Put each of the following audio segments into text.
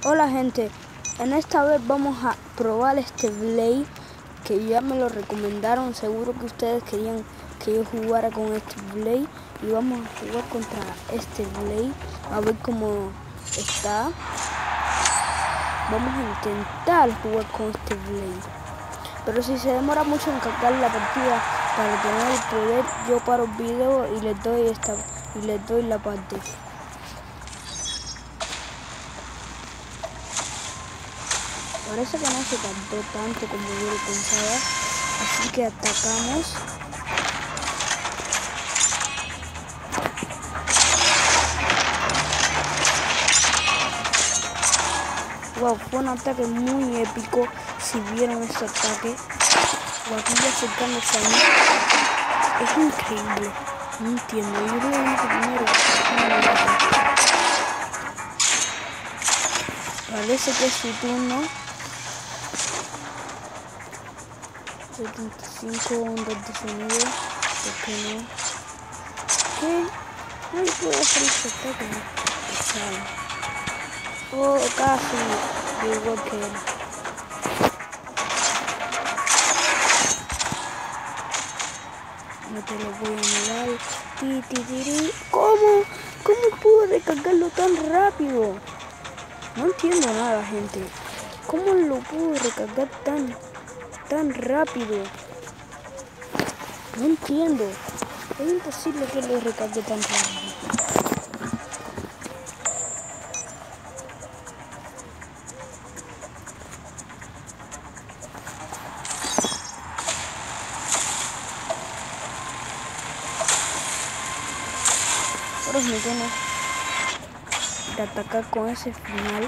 Hola gente, en esta vez vamos a probar este Blaze que ya me lo recomendaron. Seguro que ustedes querían que yo jugara con este Blaze y vamos a jugar contra este Blaze a ver cómo está. Vamos a intentar jugar con este Blaze, pero si se demora mucho en cargar la partida para tener el poder, yo paro el video y les doy la parte. Parece que no se tardó tanto como yo lo pensaba, así que atacamos. Wow, fue un ataque muy épico. Si vieron ese ataque, la vida acercándose a mí, es increíble. No entiendo, yo creo que primero parece que es su turno. 75 ondas de sonido, ¿por qué no? ¿Qué? Ay, puedo hacer este ataque. Oh, casi igual que él. No te lo voy a mirar. ¿Cómo pudo recargarlo tan rápido? No entiendo nada, gente. ¿Cómo lo pudo recargar tan rápido? No entiendo. Es imposible que lo recargue tan rápido. Ahora es mi turno de atacar con ese final.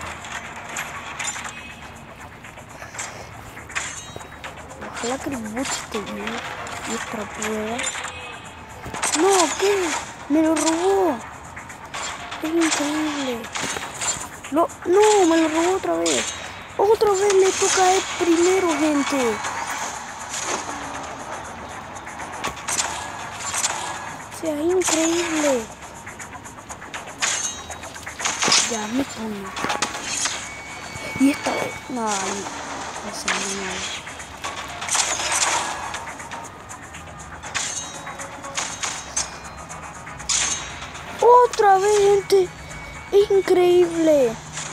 Ojalá que el bot esté bien y esta prueba. ¡No! ¿Qué? ¡Me lo robó! ¡Es increíble! ¡No! ¡Me lo robó otra vez! ¡Otra vez le toca a él primero, gente! O sea, es increíble. Ya, mi turno. Y esta vez... No, no salió nada. ¡Otra vez, gente! ¡Es increíble!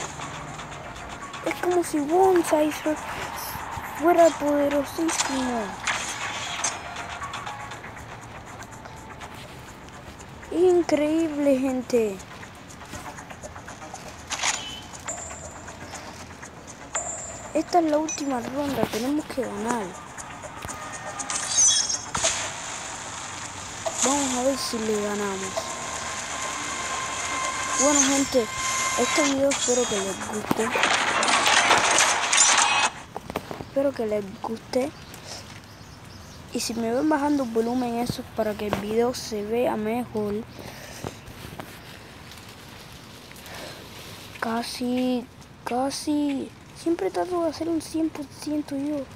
Es como si Bonsai fuera poderosísimo. Es increíble, gente. Esta es la última ronda, tenemos que ganar. Vamos a ver si le ganamos. Bueno, gente, este video espero que les guste. Espero que les guste. Y si me ven bajando el volumen, eso es para que el video se vea mejor. Casi. Siempre trato de hacer un 100% yo.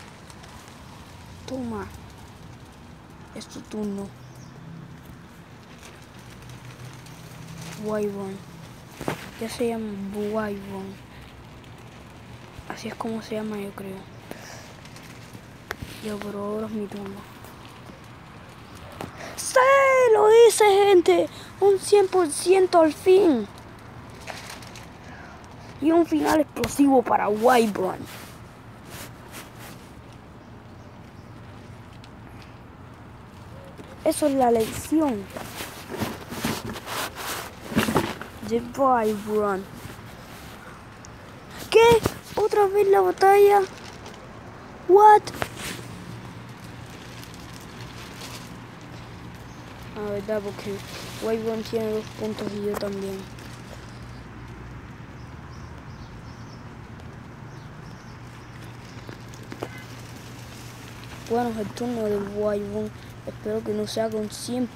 Toma. Es tu turno. Wyvern. Ya se llama Wyvern. Así es como se llama, yo creo. Ya, pero ahora es mi turno. ¡Sí! ¡Lo hice, gente! Un 100% al fin. Y un final explosivo para Wyvern. Eso es la lección de Wyvern. ¿Qué? ¿Otra vez la batalla? ¿What? Ah, verdad, porque Wyvern tiene 2 puntos y yo también. Bueno, es el turno de Wyvern. Espero que no sea con 100%.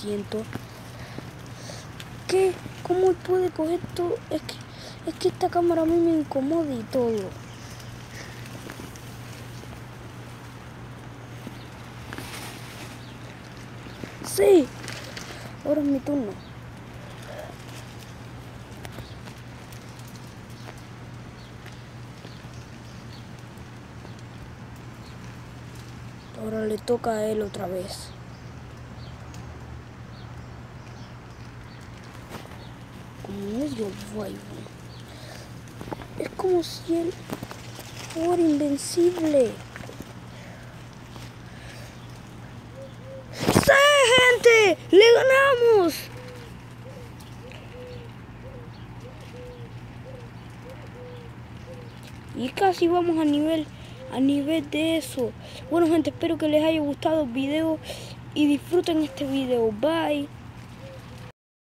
¿Qué? ¿Cómo puede coger todo? Es que esta cámara a mí me incomoda y todo. ¡Sí! Ahora es mi turno. Ahora le toca a él otra vez. Como medio vivo. Es como si él fuera invencible. ¡Sí, gente! ¡Le ganamos! Y casi vamos a nivel de eso. Bueno, gente, espero que les haya gustado el video y disfruten este video. Bye.